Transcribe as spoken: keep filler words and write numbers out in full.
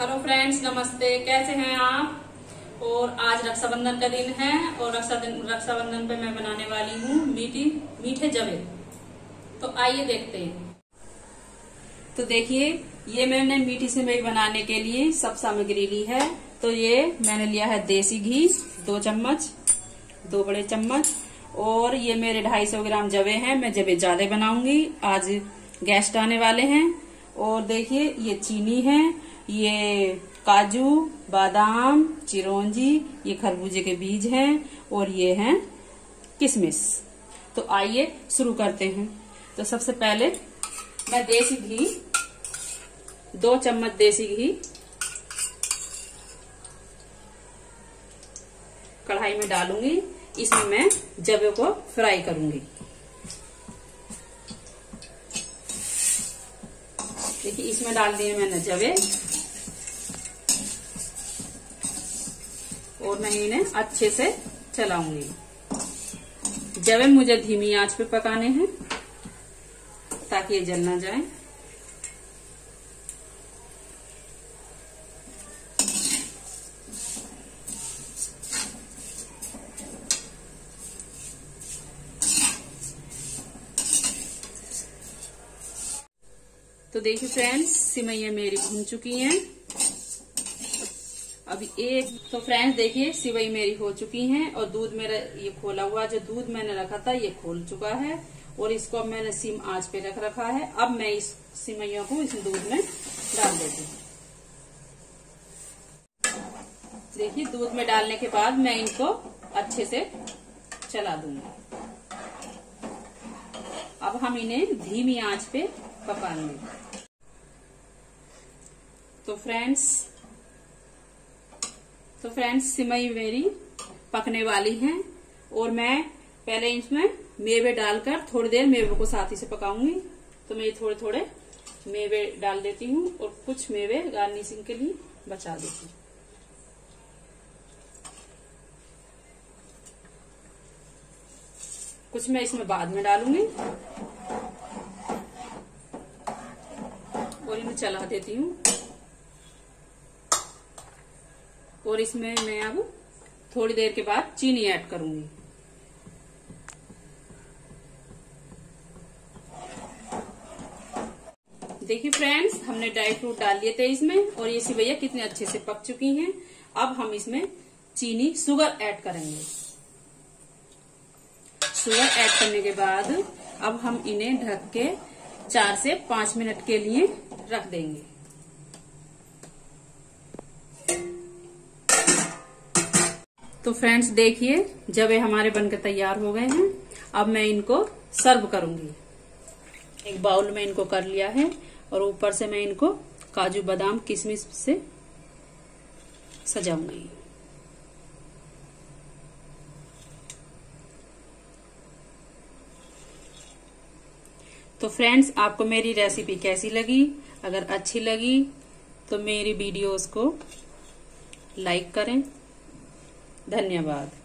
Hello friends, नमस्ते। कैसे हैं आप? और आज रक्षाबंधन का दिन है और रक्षाबंधन पे मैं बनाने वाली हूँ मीठी मीठे जवे। तो आइए देखते हैं। तो देखिए, ये मैंने मीठी सेवई बनाने के लिए सब सामग्री ली है। तो ये मैंने लिया है देसी घी दो चम्मच, दो बड़े चम्मच। और ये मेरे ढाई सौ ग्राम जवे हैं। मैं जवे ज्यादा बनाऊंगी, आज गेस्ट आने वाले हैं। और देखिए, ये चीनी है, ये काजू, बादाम, चिरौंजी, ये खरबूजे के बीज हैं और ये हैं किशमिश। तो आइए शुरू करते हैं। तो सबसे पहले मैं देसी घी, दो चम्मच देसी घी कढ़ाई में डालूंगी। इसमें मैं जवे को फ्राई करूंगी। देखिए, इसमें डाल दिए मैंने जवे और मैं इन्हें अच्छे से चलाऊंगी। जवे मुझे धीमी आंच पे पकाने हैं ताकि ये जल ना जाए। तो देखिए फ्रेंड्स, सिवैयाँ मेरी भून चुकी हैं। अभी एक तो फ्रेंड्स देखिए, सिवई मेरी हो चुकी हैं और दूध मेरा ये खोला हुआ, जो दूध मैंने रखा था ये खोल चुका है। और इसको अब मैंने सिम आंच पे रख रखा है। अब मैं इस सिवैयों को इस दूध में डाल देती हूँ। देखिए, दूध में डालने के बाद मैं इनको अच्छे से चला दूंगी। अब हम इन्हें धीमी आंच पे पकाएंगे। तो फ्रेंड्स तो फ्रेंड्स सिवई मेरी पकने वाली हैं और मैं पहले इसमें मेवे डालकर थोड़ी देर मेवे को साथ ही से पकाऊंगी। तो मैं थोड़े थोड़े मेवे डाल देती हूँ और कुछ मेवे गार्निशिंग के लिए बचा देती हूँ। कुछ मैं इसमें बाद में डालूंगी और इन्हें चला देती हूँ। और इसमें मैं अब थोड़ी देर के बाद चीनी ऐड करूंगी। देखिए फ्रेंड्स, हमने ड्राई फ्रूट डाल दिए थे इसमें और ये सिवैयाँ कितने अच्छे से पक चुकी हैं। अब हम इसमें चीनी शुगर ऐड करेंगे। शुगर ऐड करने के बाद अब हम इन्हें ढक के चार से पांच मिनट के लिए रख देंगे। तो फ्रेंड्स देखिए, जवे हमारे बनकर तैयार हो गए हैं। अब मैं इनको सर्व करूंगी। एक बाउल में इनको कर लिया है और ऊपर से मैं इनको काजू, बादाम, किशमिश से सजाऊंगी। तो फ्रेंड्स, आपको मेरी रेसिपी कैसी लगी? अगर अच्छी लगी तो मेरी वीडियोस को लाइक करें। धन्यवाद।